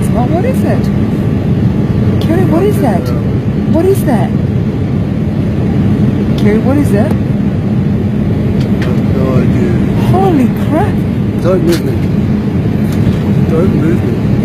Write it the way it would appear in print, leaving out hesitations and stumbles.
that's not. What is it? Kerry, what is that? What is that? Kerry, what is that? I have no idea. Holy crap! Don't move me. Don't move me.